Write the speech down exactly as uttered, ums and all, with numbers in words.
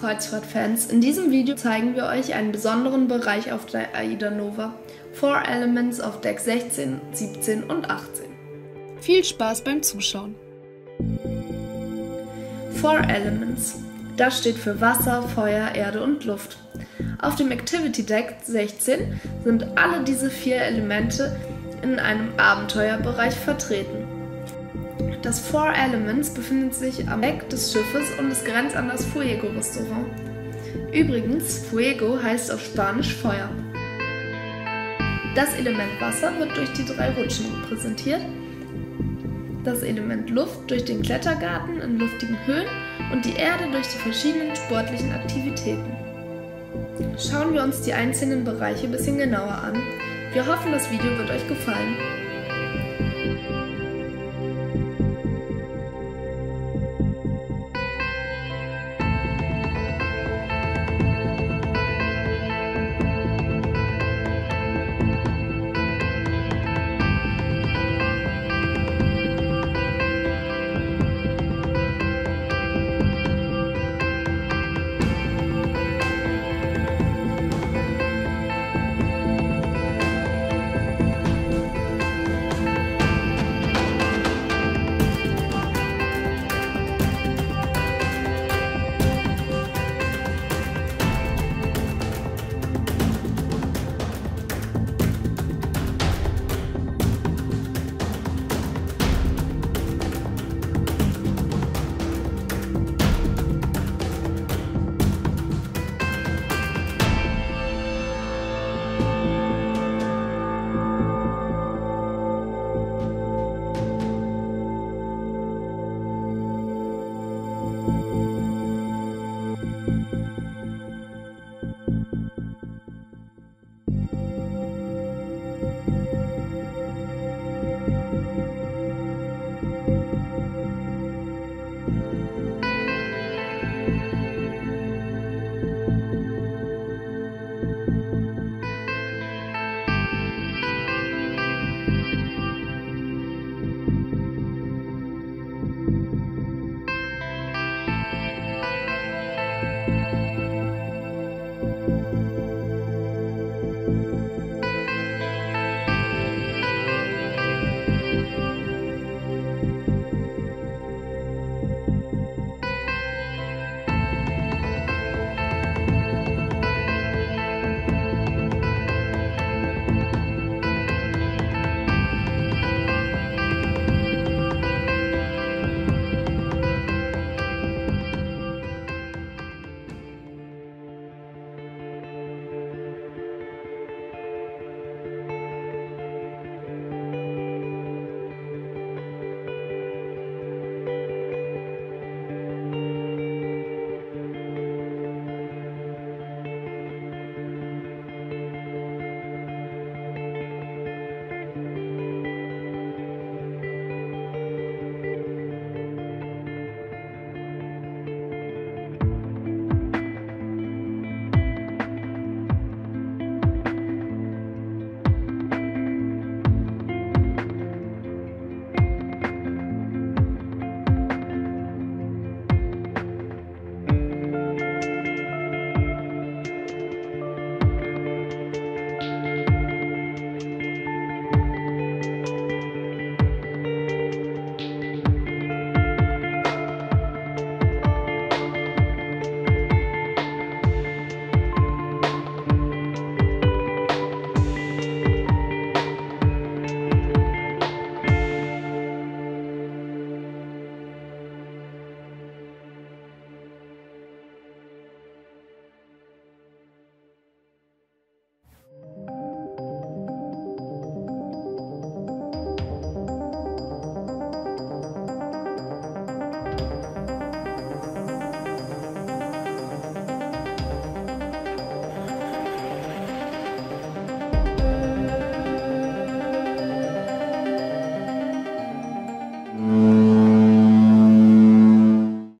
Kreuzfahrt-Fans, in diesem Video zeigen wir euch einen besonderen Bereich auf der Aida Nova. Four Elements auf Deck sechzehn, siebzehn und achtzehn. Viel Spaß beim Zuschauen! Four Elements. Das steht für Wasser, Feuer, Erde und Luft. Auf dem Activity Deck sechzehn sind alle diese vier Elemente in einem Abenteuerbereich vertreten. Das Four Elements befindet sich am Deck des Schiffes und es grenzt an das Fuego-Restaurant. Übrigens, Fuego heißt auf Spanisch Feuer. Das Element Wasser wird durch die drei Rutschen repräsentiert, das Element Luft durch den Klettergarten in luftigen Höhen und die Erde durch die verschiedenen sportlichen Aktivitäten. Schauen wir uns die einzelnen Bereiche ein bisschen genauer an. Wir hoffen, das Video wird euch gefallen.